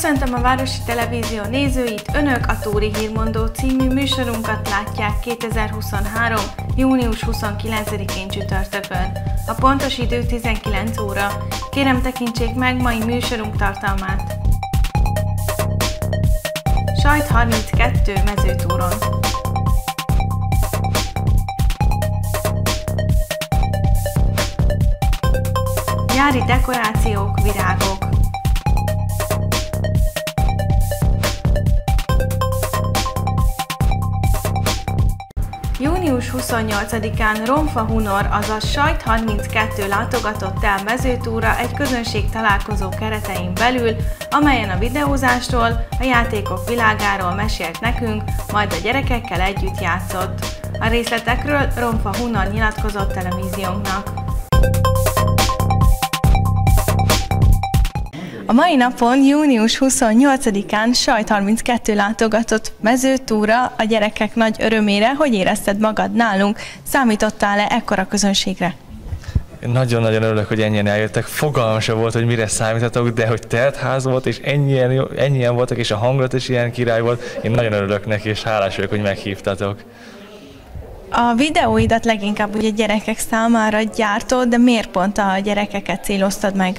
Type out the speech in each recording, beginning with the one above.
Köszöntöm a Városi Televízió nézőit, Önök a Tóri Hírmondó című műsorunkat látják 2023. június 29-én csütörtökön. A pontos idő 19 óra. Kérem, tekintsék meg mai műsorunk tartalmát. Sajt 32 mezőtúron. Nyári dekorációk, virágok. Június 28-án Romfa Hunor, azaz Sajt 32 látogatott el mezőtúra egy közönség találkozó keretein belül, amelyen a videózásról, a játékok világáról mesélt nekünk, majd a gyerekekkel együtt játszott. A részletekről Romfa Hunor nyilatkozott televíziónknak. A mai napon, június 28-án Sajt 32 látogatott mezőtúra a gyerekek nagy örömére. Hogy érezted magad nálunk? Számítottál-e ekkora közönségre? Én nagyon-nagyon örülök, hogy ennyien eljöttek. Fogalmam sem volt, hogy mire számítatok, de hogy teltház volt, és ennyien voltak, és a hangulat is ilyen király volt. Én nagyon örülök neki, és hálás vagyok, hogy meghívtatok. A videóidat leginkább ugye gyerekek számára gyártod, de miért pont a gyerekeket céloztad meg?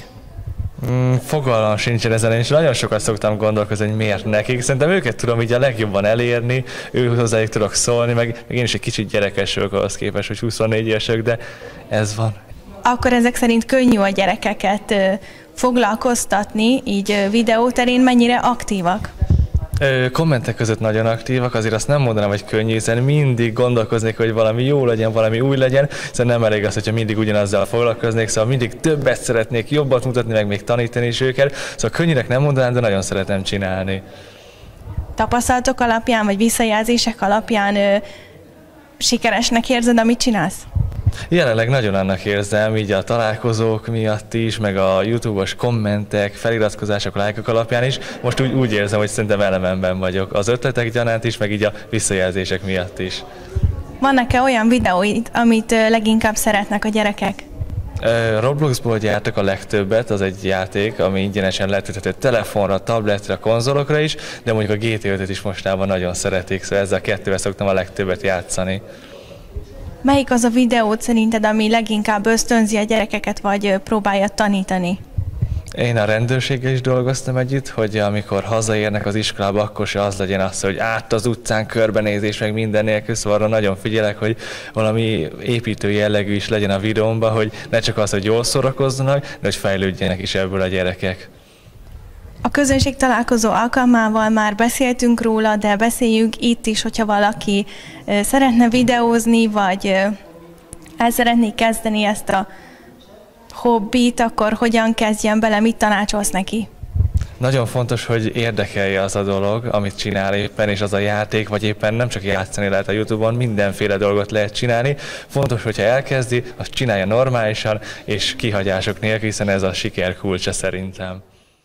Fogalmam sincsen ezen, és nagyon sokat szoktam gondolkozni, hogy miért nekik. Szerintem őket tudom így a legjobban elérni, hozzájuk tudok szólni, meg én is egy kicsit gyerekes vagyok ahhoz képest, hogy 24 évesek, de ez van. Akkor ezek szerint könnyű a gyerekeket foglalkoztatni, így videóterén, mennyire aktívak? Kommentek között nagyon aktívak, azért azt nem mondanám, hogy könnyű, hiszen mindig gondolkoznék, hogy valami jó legyen, valami új legyen, hiszen nem elég az, hogyha mindig ugyanazzal foglalkoznék, szóval mindig többet szeretnék, jobbat mutatni, meg még tanítani is őket, szóval könnyűnek nem mondanám, de nagyon szeretem csinálni. Tapasztalatok alapján, vagy visszajelzések alapján sikeresnek érzed, amit csinálsz? Jelenleg nagyon annak érzem, így a találkozók miatt is, meg a YouTube-os kommentek, feliratkozások, lájkok alapján is. Most úgy érzem, hogy szerintem elememben vagyok. Az ötletek gyanánt is, meg így a visszajelzések miatt is. Vannak-e olyan videóid, amit leginkább szeretnek a gyerekek? Robloxból gyártak a legtöbbet, az egy játék, ami ingyenesen letölthető telefonra, tabletre, konzolokra is, de mondjuk a GT5-öt is mostában nagyon szeretik, szóval ezzel a kettővel szoktam a legtöbbet játszani. Melyik az a videót szerinted, ami leginkább ösztönzi a gyerekeket, vagy próbálja tanítani? Én a rendőrséggel is dolgoztam együtt, hogy amikor hazaérnek az iskolába, akkor se az legyen az, hogy át az utcán körbenézés, meg minden nélkül, szóval arra nagyon figyelek, hogy valami építő jellegű is legyen a videómban, hogy ne csak az, hogy jól szórakozzanak, de hogy fejlődjenek is ebből a gyerekek. A közönség találkozó alkalmával már beszéltünk róla, de beszéljünk itt is, hogyha valaki szeretne videózni, vagy el szeretné kezdeni ezt a hobbit, akkor hogyan kezdjen bele, mit tanácsolsz neki? Nagyon fontos, hogy érdekelje az a dolog, amit csinál éppen, és az a játék, vagy éppen nem csak játszani lehet a YouTube-on, mindenféle dolgot lehet csinálni. Fontos, hogyha elkezdi, azt csinálja normálisan, és kihagyások nélkül, hiszen ez a siker kulcsa szerintem.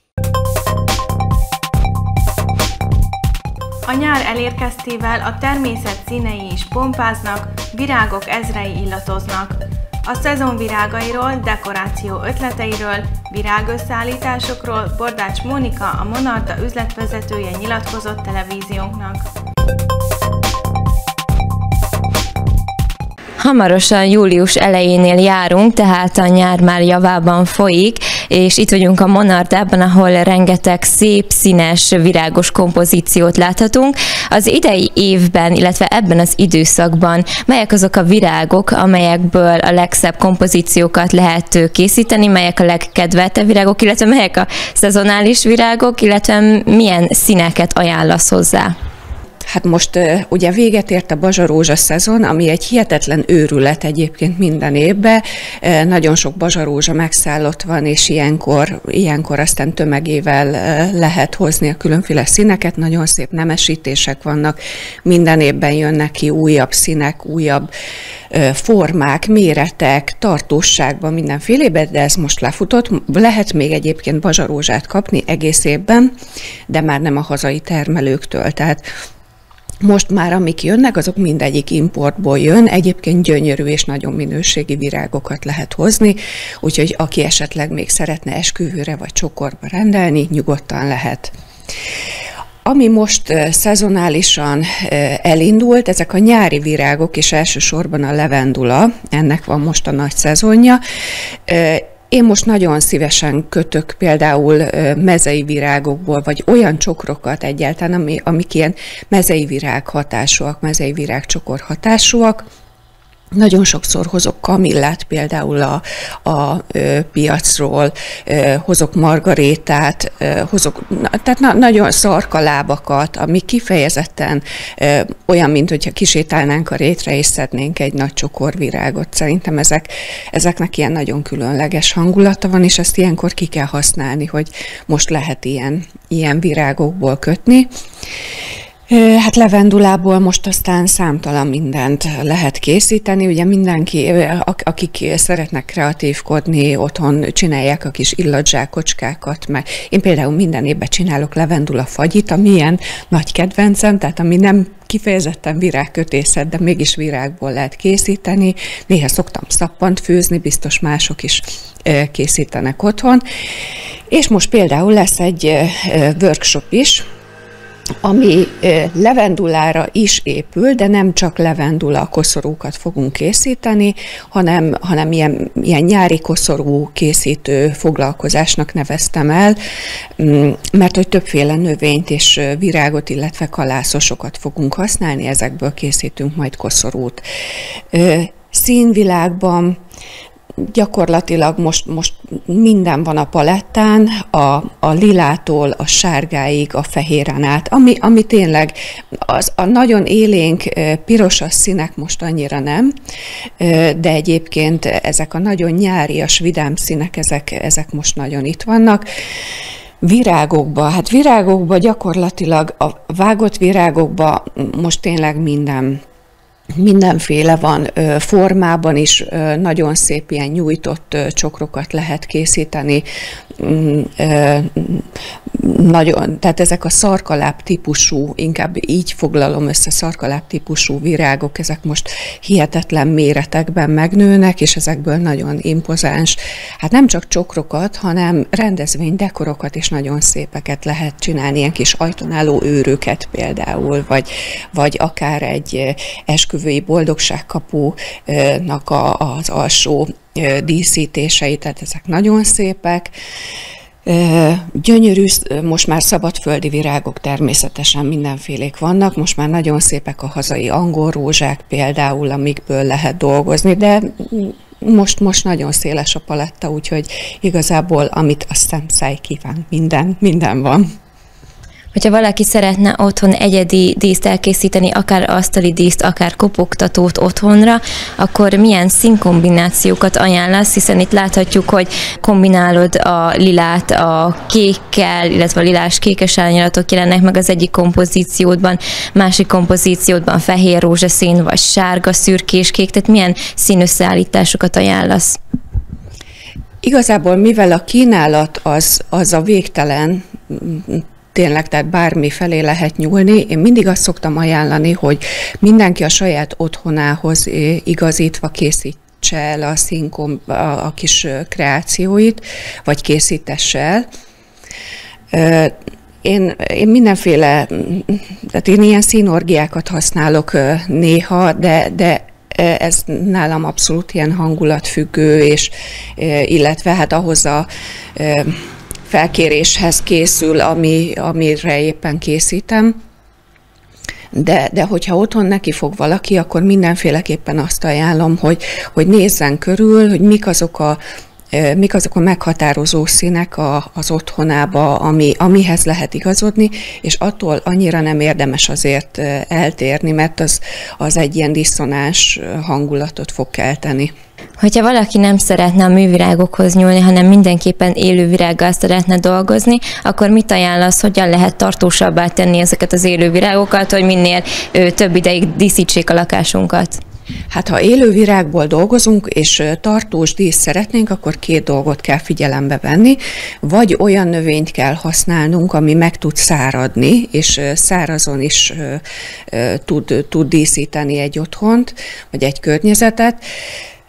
A nyár elérkeztével a természet színei is pompáznak, virágok ezrei illatoznak. A szezon virágairól, dekoráció ötleteiről, virágösszeállításokról Bordács Mónika, a Monarda üzletvezetője nyilatkozott televíziónknak. Hamarosan július elejénél járunk, tehát a nyár már javában folyik, és itt vagyunk a Monardában, ahol rengeteg szép, színes, virágos kompozíciót láthatunk. Az idei évben, illetve ebben az időszakban melyek azok a virágok, amelyekből a legszebb kompozíciókat lehet készíteni, melyek a legkedveltebb virágok, illetve melyek a szezonális virágok, illetve milyen színeket ajánlasz hozzá? Hát most ugye véget ért a bazsarózsa szezon, ami egy hihetetlen őrület egyébként minden évben. Nagyon sok bazsarózsa megszállott van, és ilyenkor aztán tömegével lehet hozni a különféle színeket. Nagyon szép nemesítések vannak, minden évben jönnek ki újabb színek, újabb formák, méretek, tartóságban, mindenfélében, de ez most lefutott. Lehet még egyébként bazsarózsát kapni egész évben, de már nem a hazai termelőktől. Tehát most már amik jönnek, azok mindegyik importból jön, egyébként gyönyörű és nagyon minőségi virágokat lehet hozni, úgyhogy aki esetleg még szeretne esküvőre vagy csokorba rendelni, nyugodtan lehet. Ami most szezonálisan elindult, ezek a nyári virágok, és elsősorban a levendula, ennek van most a nagy szezonja. Én most nagyon szívesen kötök például mezei virágokból, vagy olyan csokrokat egyáltalán, amik ilyen mezei virág hatásúak, mezei virág csokor hatásúak. Nagyon sokszor hozok kamillát például a piacról, hozok margarétát, tehát nagyon szarkalábakat, ami kifejezetten olyan, mint hogyha kisétálnánk a rétre, és szednénk egy nagy csokorvirágot. Szerintem ezeknek ilyen nagyon különleges hangulata van, és ezt ilyenkor ki kell használni, hogy most lehet ilyen virágokból kötni. Hát levendulából most aztán számtalan mindent lehet készíteni, ugye mindenki, akik szeretnek kreatívkodni, otthon csinálják a kis illatzsákocskákat, meg én például minden évben csinálok levendula fagyit, ami ilyen nagy kedvencem, tehát ami nem kifejezetten virágkötészet, de mégis virágból lehet készíteni. Néha szoktam szappant főzni, biztos mások is készítenek otthon. És most például lesz egy workshop is, ami levendulára is épül, de nem csak levendula koszorúkat fogunk készíteni, hanem ilyen nyári koszorú készítő foglalkozásnak neveztem el, mert hogy többféle növényt és virágot, illetve kalászosokat fogunk használni, ezekből készítünk majd koszorút. Színvilágban gyakorlatilag most minden van a palettán, a lilától a sárgáig, a fehéren át, ami tényleg a nagyon élénk pirosas színek most annyira nem, de egyébként ezek a nagyon nyárias, vidám színek, ezek most nagyon itt vannak. Virágokba gyakorlatilag a vágott virágokba most tényleg mindenféle van, formában is nagyon szép ilyen nyújtott csokrokat lehet készíteni, tehát ezek a szarkaláb típusú, inkább így foglalom össze, szarkaláb típusú virágok, ezek most hihetetlen méretekben megnőnek, és ezekből nagyon impozáns, hát nem csak csokrokat, hanem rendezvénydekorokat is nagyon szépeket lehet csinálni, ilyen kis ajtón álló őröket például, vagy akár egy esküvői boldogságkapunak az alsó díszítései, tehát ezek nagyon szépek. Gyönyörű, most már szabadföldi virágok természetesen mindenfélék vannak, most már nagyon szépek a hazai angol rózsák például, amikből lehet dolgozni, de most nagyon széles a paletta, úgyhogy igazából amit a szemszáj kíván, minden van. Hogyha valaki szeretne otthon egyedi díszt elkészíteni, akár asztali díszt, akár kopogtatót otthonra, akkor milyen színkombinációkat ajánlasz, hiszen itt láthatjuk, hogy kombinálod a lilát a kékkel, illetve a lilás-kékes árnyalatok jelennek meg az egyik kompozíciódban, másik kompozíciódban fehér rózsaszín, vagy sárga, szürkés, kék, tehát milyen színösszeállításokat ajánlasz? Igazából mivel a kínálat az a végtelen, tényleg, tehát bármi felé lehet nyúlni. Én mindig azt szoktam ajánlani, hogy mindenki a saját otthonához igazítva készítse el a kis kreációit, vagy készítesse el. Én mindenféle, tehát én ilyen színorgiákat használok néha, de ez nálam abszolút ilyen hangulatfüggő, és illetve hát ahhoz a felkéréshez készül, amire éppen készítem. De hogyha otthon neki fog valaki, akkor mindenféleképpen azt ajánlom, hogy nézzen körül, hogy mik azok a meghatározó színek az otthonába, amihez lehet igazodni, és attól annyira nem érdemes azért eltérni, mert az egy ilyen diszonáns hangulatot fog kelteni. Hogyha valaki nem szeretne a művirágokhoz nyúlni, hanem mindenképpen élő virággal szeretne dolgozni, akkor mit ajánlasz, hogyan lehet tartósabbá tenni ezeket az élő virágokat, hogy minél több ideig díszítsék a lakásunkat? Hát ha élő virágból dolgozunk, és tartós díszt szeretnénk, akkor 2 dolgot kell figyelembe venni. Vagy olyan növényt kell használnunk, ami meg tud száradni, és szárazon is tud díszíteni egy otthont, vagy egy környezetet.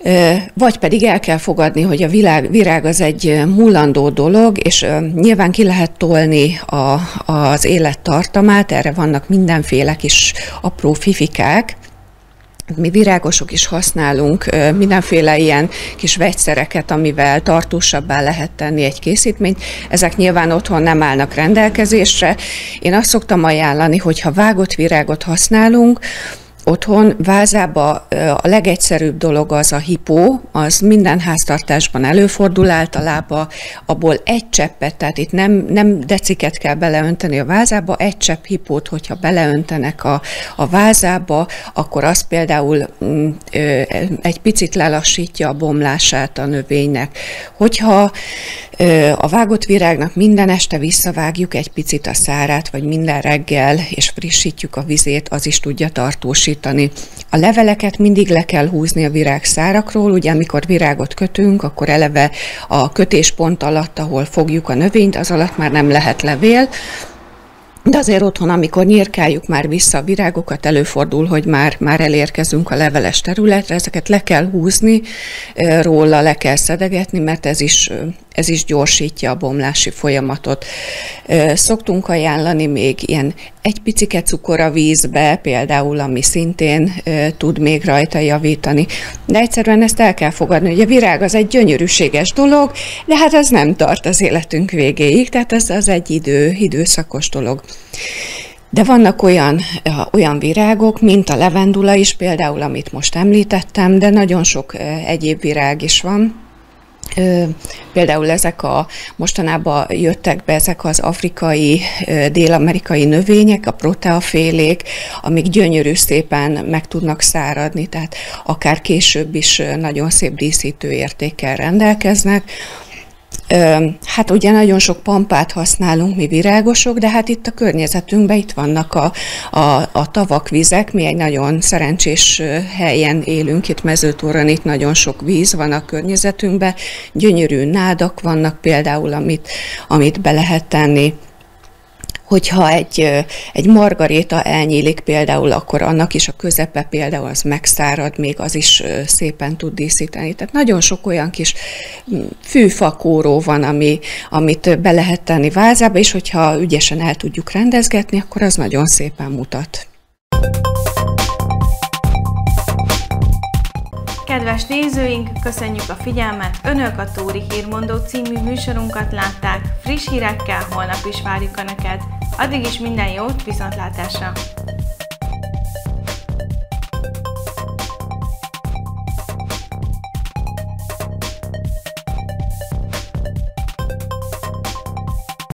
Vagy pedig el kell fogadni, hogy a virág az egy múlandó dolog, és nyilván ki lehet tolni az élettartamát, erre vannak mindenféle kis apró fifikák. Mi virágosok is használunk mindenféle ilyen kis vegyszereket, amivel tartósabbá lehet tenni egy készítményt. Ezek nyilván otthon nem állnak rendelkezésre. Én azt szoktam ajánlani, hogy ha vágott virágot használunk, otthon vázába a legegyszerűbb dolog az a hipó, az minden háztartásban előfordul általában, abból egy cseppet, tehát itt nem deciket kell beleönteni a vázába, egy csepp hipót, hogyha beleöntenek a vázába, akkor az például egy picit lelassítja a bomlását a növénynek. Hogyha a vágott virágnak minden este visszavágjuk egy picit a szárát, vagy minden reggel, és frissítjük a vizét, az is tudja tartósítani. A leveleket mindig le kell húzni a virágszárakról, ugye amikor virágot kötünk, akkor eleve a kötéspont alatt, ahol fogjuk a növényt, az alatt már nem lehet levél, de azért otthon, amikor nyírkáljuk már vissza a virágokat, előfordul, hogy már elérkezünk a leveles területre, ezeket le kell húzni róla, le kell szedegetni, mert ez is gyorsítja a bomlási folyamatot. Szoktunk ajánlani még ilyen egy picike cukor a vízbe, például, ami szintén tud még rajta javítani. De egyszerűen ezt el kell fogadni, hogy a virág az egy gyönyörűséges dolog, de hát ez nem tart az életünk végéig, tehát ez az egy időszakos dolog. De vannak olyan virágok, mint a levendula is, például, amit most említettem, de nagyon sok egyéb virág is van. Például mostanában jöttek be ezek az afrikai, dél-amerikai növények, a proteafélék, amik gyönyörű szépen meg tudnak száradni, tehát akár később is nagyon szép díszítő értékkel rendelkeznek. Hát ugye nagyon sok pampát használunk mi virágosok, de hát itt a környezetünkben itt vannak a tavak, vizek, mi egy nagyon szerencsés helyen élünk, itt Mezőtúron, itt nagyon sok víz van a környezetünkben, gyönyörű nádak vannak például, amit be lehet tenni. Hogyha egy margaréta elnyílik például, akkor annak is a közepe például az megszárad, még az is szépen tud díszíteni. Tehát nagyon sok olyan kis fűfakóró van, amit be lehet tenni vázába, és hogyha ügyesen el tudjuk rendezgetni, akkor az nagyon szépen mutat. Kedves nézőink, köszönjük a figyelmet! Önök a Tóri Hírmondó című műsorunkat látták. Friss hírekkel holnap is várjuk Önöket. Addig is minden jót, viszontlátásra!